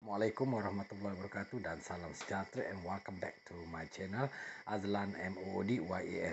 Assalamualaikum warahmatullahi wabarakatuh dan salam sejahtera and welcome back to my channel Azlan MOODYAM.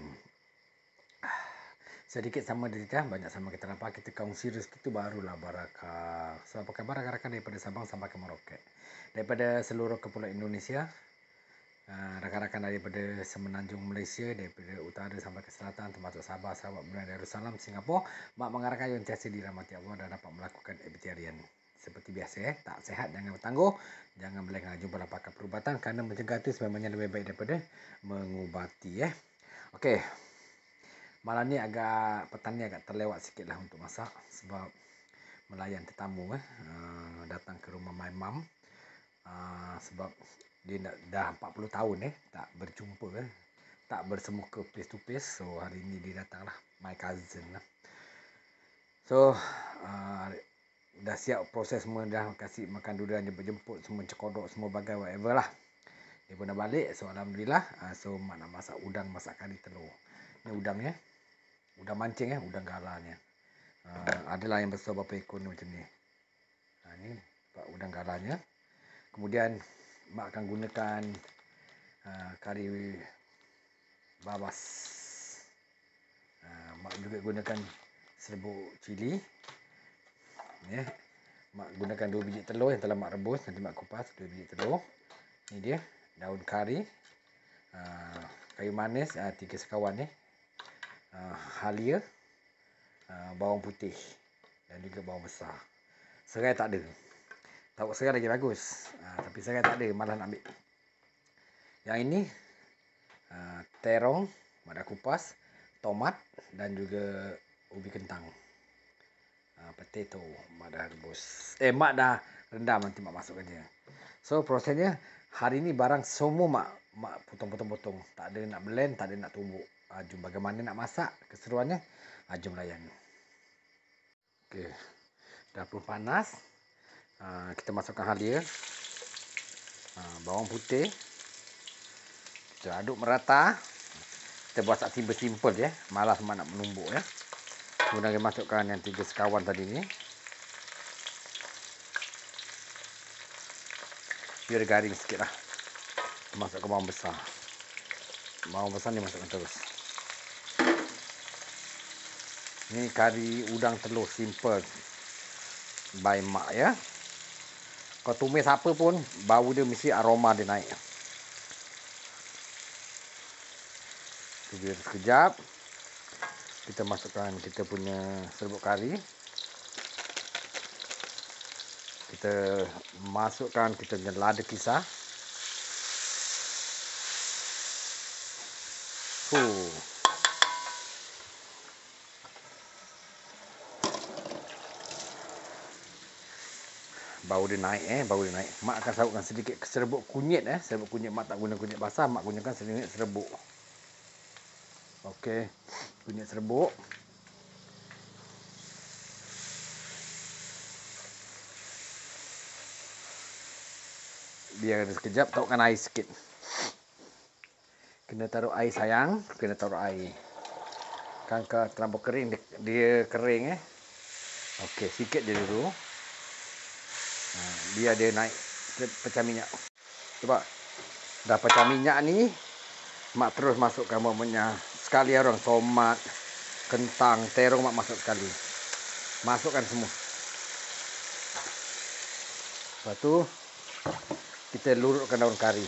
Sedikit sama dia, banyak sama kita dapat. Kita kongsi rezeki itu barulah barakah. So, apa khabar rakan-rakan daripada Sabang sampai ke Merauke, daripada seluruh kepulauan Indonesia, rakan-rakan daripada semenanjung Malaysia, daripada utara sampai ke selatan, termasuk Sabah, Sarawak, Brunei Darussalam, Singapura, mak mengharapkan yang tiasa dirahmati Allah dan dapat melakukan vegetarian. Seperti biasa, tak sehat jangan bertangguh, jangan melengah, jumpa pakar perubatan kerana mencegah itu sebenarnya lebih baik daripada mengubati. Okey, malam ni petang ni agak terlewat sikit lah untuk masak sebab melayan tetamu datang ke rumah my mum. Sebab dia dah 40 tahun tak berjumpa, tak bersemuka face to face. So hari ni dia datang lah, my cousin lah. So dah siap proses semua, dah kasih makan durian, dia berjemput semua, cekodok semua bagai whatever lah. Dia pun dah balik. So alhamdulillah. So mak nak masak udang, masak kari telur. Ni udangnya, udang mancing udang galanya. Adalah yang besar berapa ekor ni macam ni. Ni udang galanya. Kemudian mak akan gunakan kari babas. Mak juga gunakan serbuk cili. Mak gunakan 2 biji telur yang telah mak rebus. Nanti mak kupas 2 biji telur. Ni dia daun kari, kayu manis 3 sekawan halia, bawang putih dan juga bawang besar. Serai tak ada. Tahu serai lagi bagus. Tapi serai tak ada, malah nak ambil. Yang ini terong, mak dah kupas, tomat dan juga ubi kentang. Potato, mak dah rebus. Mak dah rendam, nanti mak masukkan je. So prosesnya hari ni barang semua mak potong-potong-potong. Tak ada nak blend, tak ada nak tumbuk. Jom bagaimana nak masak, keseruannya. Jom layan. Okey, dah pun panas. Kita masukkan halia, bawang putih. Kita aduk merata. Kita buat simple malas mak nak menumbuk Kemudian kita masukkan yang 3 sekawan tadi ni. Biar garing sikit lah. Masukkan bawang besar. Bawang besar ni masukkan terus. Ni kari udang telur simple by mak Kau tumis apa pun, bau dia mesti aroma dia naik. Biar sekejap. Kita masukkan kita punya serbuk kari. Kita masukkan kita punya lada kisar. Bau dia naik bau dia naik. Mak akan sarupkan sedikit serbuk kunyit serbuk kunyit. Mak tak guna kunyit basah, mak gunakan sedikit serbuk. Okey, kunyit serbuk. Biar sekejap, taruhkan air sikit. Kena taruh air sayang, kena taruh air. Kan terlalu kering, dia kering Okey, sikit je dulu. Biar dia naik pecah minyak. Cuba dah pecah minyak ni, mak terus masukkan minyak sekali orang tomat, kentang, terong mak masuk sekali. Masukkan semua. Lepas tu kita lurutkan daun kari.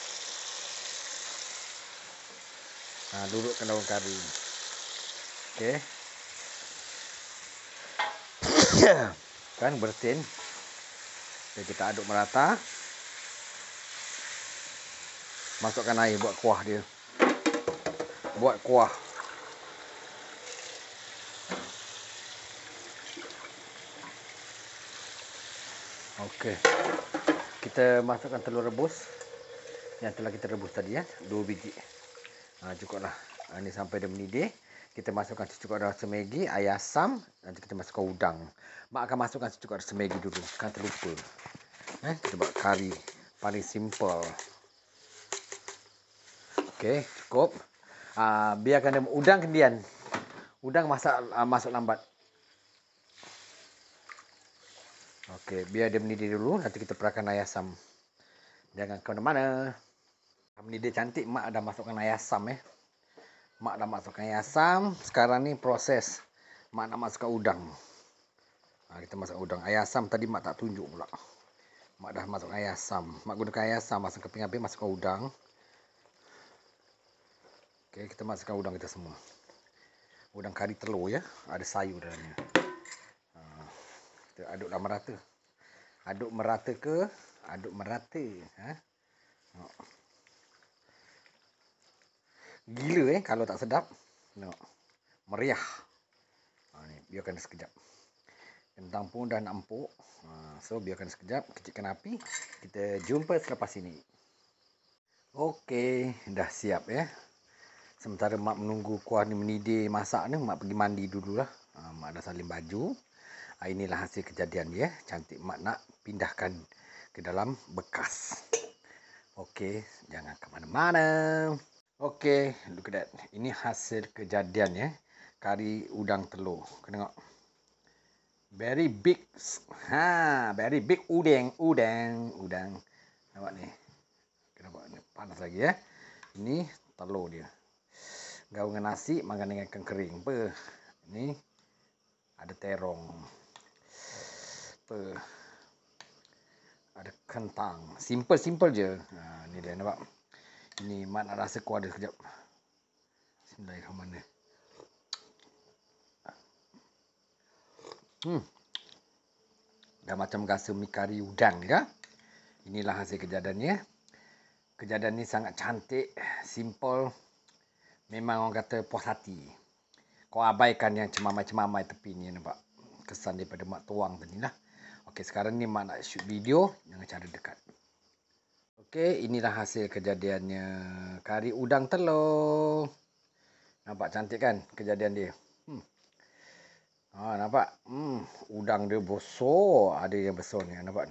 Lurutkan daun kari. Okey. Kan bersin. Kita aduk merata. Masukkan air buat kuah dia. Buat kuah. Okey. Kita masukkan telur rebus yang telah kita rebus tadi 2 biji. Cukuplah. Ini sampai dia mendidih. Kita masukkan secukupnya rasa Maggi, air asam, nanti kita masukkan udang. Mak akan masukkan secukupnya rasa Maggi dulu, kan terlupa. Kita buat kari paling simple. Okey, cukup. Biarkan dia udang kemudian. Udang masuk lambat. Okey, biar dia mendidih dulu. Nanti kita perahkan air asam. Jangan ke mana-mana. Mendidih cantik, mak dah masukkan air asam Mak dah masukkan air asam. Sekarang ni proses mak nak masukkan udang. Kita masukkan udang. Air asam tadi mak tak tunjuk pula. Mak dah masukkan air asam. Mak gunakan air asam, masukkan keping habis, masukkan udang. Okey, kita masukkan udang kita semua. Udang kari telur ya, ada sayur dalamnya. Kita aduklah merata. Aduk merata ke? Aduk merata. Gila kalau tak sedap. Meriah. Ni, biarkan sekejap. Kentang pun dah nak empuk. So, biarkan sekejap. Kecilkan api. Kita jumpa selepas ini. Okey, dah siap ya. Sementara mak menunggu kuah ni mendidih masak ni, mak pergi mandi dululah. Mak dah salin baju. Inilah hasil kejadian dia. Cantik, mak nak pindahkan ke dalam bekas. Okey, jangan ke mana-mana. Okey, look at that. Ini hasil kejadian ya. Kari udang telur. Kau tengok. Very big. Very big udang. Nampak ni. Nampak ni. Panas lagi ya. Ini telur dia. Gaul dengan nasi, makan dengan ikan kering. Apa? Ni ada terong. Apa? Ada kentang. Simple je. Ni dia nampak. Ini mak nak rasa kuah dia sekejap. Bismillahirrahmanirrahim. Dah macam rasa mi kari udang ya. Inilah hasil kejadiannya. Kejadian ni sangat cantik, simple. Memang orang kata puas hati. Kau abaikan yang cemamai-cemamai tepi ni, nampak kesan daripada mak tuang tadi lah. Okey, sekarang ni mak nak shoot video dengan cara dekat. Okey, inilah hasil kejadiannya. Kari udang telur. Nampak cantik kan kejadian dia? Nampak? Udang dia besar. Ada yang besar ni. Nampak?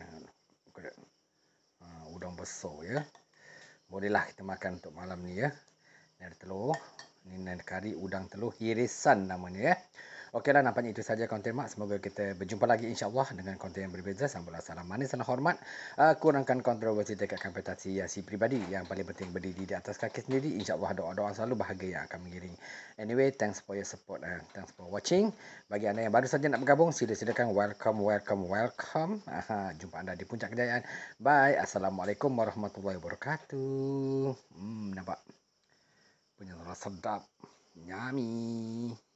Udang besar ya. Bolehlah kita makan untuk malam ni ya. Ni ada telur. Ni ada kari udang telur hirisan namanya ya. Okeylah, nampaknya itu saja konten mak. Semoga kita berjumpa lagi insya-Allah dengan konten yang berbeza. Salam manis, salam hormat. Kurangkan kontroversi dekat kompetisi pribadi. Yang paling penting berdiri di atas kaki sendiri. Insya-Allah doa-doa selalu bahagia yang akan mengiringi. Anyway, thanks for your support and thanks for watching. Bagi anda yang baru saja nak bergabung, silakan welcome. Jumpa anda di puncak kejayaan. Bye. Assalamualaikum warahmatullahi wabarakatuh. Nampak? Punya rasa sedap. Yummy.